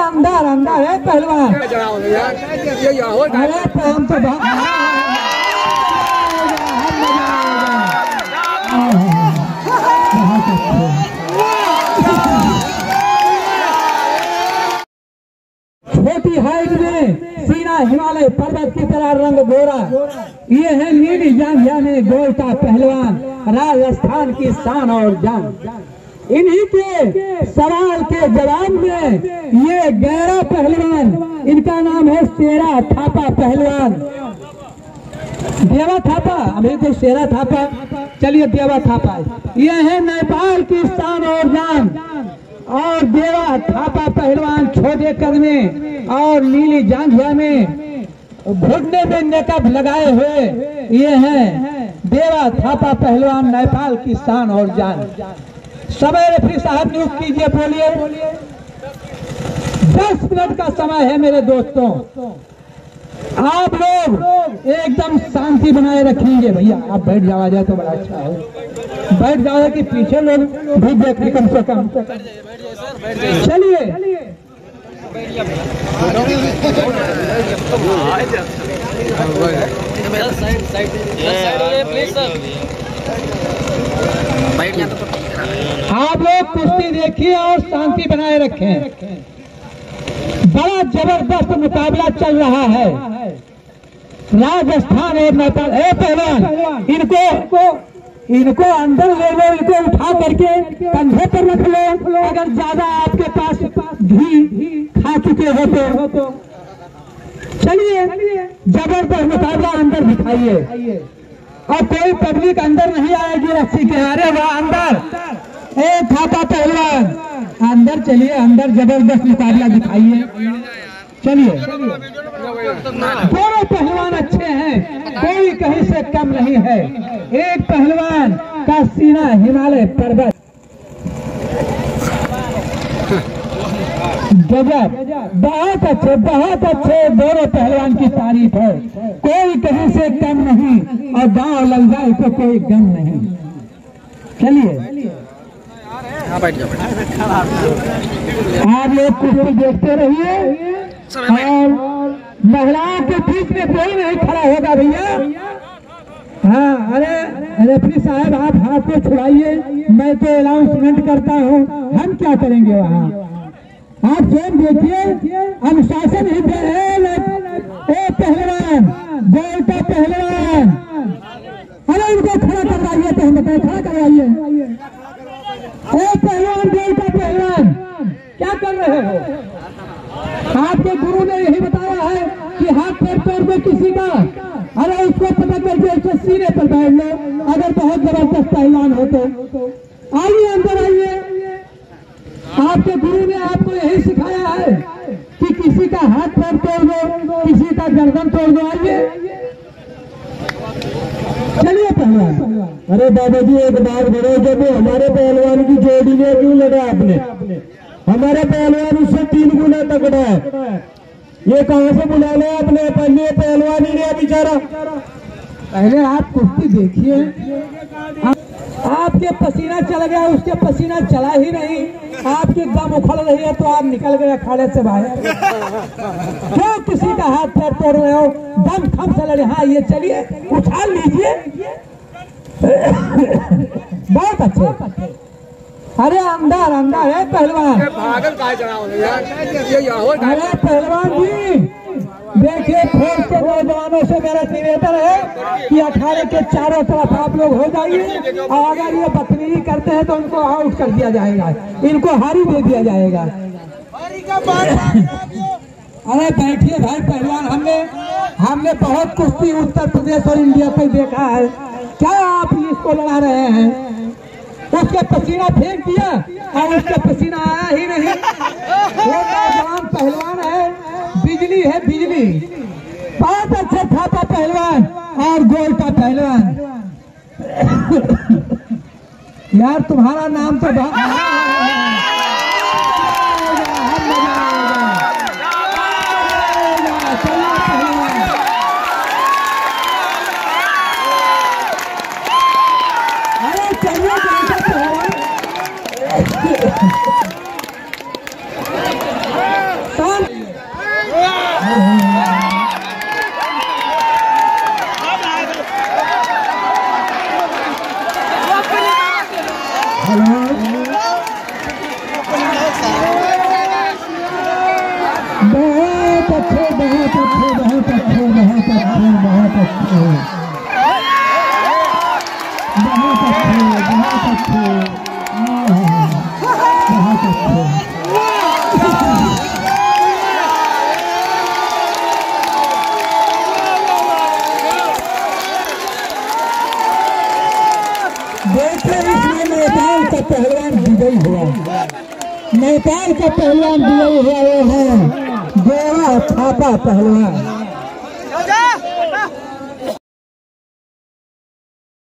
अंदर अंदर है पहलवान। अरे काम तो छोटी हाइट में सीना हिमालय पर्वत की तरह रंग गोरा, ये है नीली जांघिया में गोल्टा पहलवान, राजस्थान की शान और जान। इन्हीं के सवाल के जवाब में ये गैरा पहलवान, इनका नाम है शेरा थापा पहलवान। देवा थापा, अभी तो शेरा थापा, चलिए देवा थापा। ये है नेपाल की शान और जान। और देवा थापा पहलवान छोटे कद में और नीली जांघिया में घुटने में नेकअप लगाए हुए, ये है देवा थापा पहलवान, नेपाल की शान और जान। समय रेफरी साहब नियुक्त कीजिए, बोलिए। 10 मिनट का समय है मेरे दोस्तों। आप लोग एकदम शांति बनाए रखेंगे। भैया आप बैठ जाओ, आ जाए तो बड़ा अच्छा है। बैठ जाओ कि पीछे लोग भी देखें कम से कम। चलिए आप लोग कुश्ती देखिए और शांति बनाए रखें। बड़ा जबरदस्त मुकाबला चल रहा है राजस्थान और नेपाल। पहलवान इनको अंदर ले लो, इनको उठा करके कंधे पर रख लो। अगर ज्यादा आपके पास घी खा चुके हो तो चलिए जबरदस्त मुकाबला अंदर दिखाइए। और कोई पब्लिक अंदर नहीं आएगी रस्सी के। अरे वाह, अंदर थापा पहलवान अंदर चलिए, अंदर जबरदस्त मुकाबला दिखाइए। चलिए दोनों पहलवान अच्छे हैं, कोई कहीं से कम नहीं है। एक पहलवान का सीना हिमालय पर्वत, गजब, बहुत अच्छे दोनों पहलवान की तारीफ है। कोई कहीं से कम नहीं और गांव लग जाए तो कोई गम नहीं। चलिए आप लोग कुश्ती देखते रहिए और महिलाओं के बीच में कोई नहीं खड़ा होगा भैया। हाँ, अरे रेफरी साहब आप हाथ को छुड़ाइए, मैं तो अनाउंसमेंट करता हूँ। हम क्या करेंगे वहाँ, आप स्वयं देखिए। अनुशासन ही पहलवान, गोल्टा पहलवान, अरे इनको खड़ा करवाइए तो हम बताए, खड़ा करवाइए। पहलवान गोल्टा पहलवान क्या कर रहे हो? आपके गुरु ने यही बताया है कि हाथ पैर तोड़ दो किसी का, अरे उसको पता करके उसके सीने पर बैठ लो। अगर बहुत जबरदस्त पहलवान हो तो आइए, अंदर आइए। आपके गुरु ने आपको यही सिखाया है कि किसी का हाथ पैर तोड़ दो, किसी का गर्दन तोड़ दो। आइए चलिए पहलवान। अरे बाबा जी एक बात करो, जब हमारे पहलवान की जोड़ी ने क्यों लड़ा आपने? हमारा पहलवान उससे 3 गुना तगड़ा है। ये कहाँ से बुला लिया आपने? पहले पहलवान ही नहीं बेचारा। पहले आप कुश्ती देखिए। आपके पसीना चल गया, उसके पसीना चला ही नहीं। आपकी दम उखड़ रही है तो आप निकल गए अखाड़े से बाहर। क्यों किसी का हाथ पैर तोड़ रहे हो? दम खम से लड़े। हाँ, ये चलिए उछाल लीजिए। बहुत अच्छे। अरे अंदर अंदर है पहलवान। अरे पहलवान जी देखिए, फौज के नौजवानों से मेरा निवेदन है कि अखाड़े के चारों तरफ आप लोग हो जाइए। और अगर ये बदतमीजी करते हैं तो उनको आउट कर दिया जाएगा, इनको हारी दे दिया जाएगा। अरे बैठिए भाई पहलवान, हमने बहुत कुश्ती उत्तर प्रदेश और इंडिया पे देखा है। क्या आप इसको लड़ा रहे हैं? उसके पसीना फेंक दिया और उसका पसीना आया ही नहीं। वो नौजवान पहलवान है, बिजली है बिजली। बहुत अच्छे थापा पहलवान और गोल्टा पहलवान। यार तुम्हारा नाम तो बहुत अच्छे, बहुत अच्छे, बहुत अच्छे, बहुत अच्छे, बहुत अच्छे, बहुत अच्छे, बहुत अच्छे, बहुत अच्छे। देखिए इसमें नेपाल का पहलवान विजयी हुआ। नेपाल का पहलवान विजयी हुआ वो है गोरा थापा पहलवान।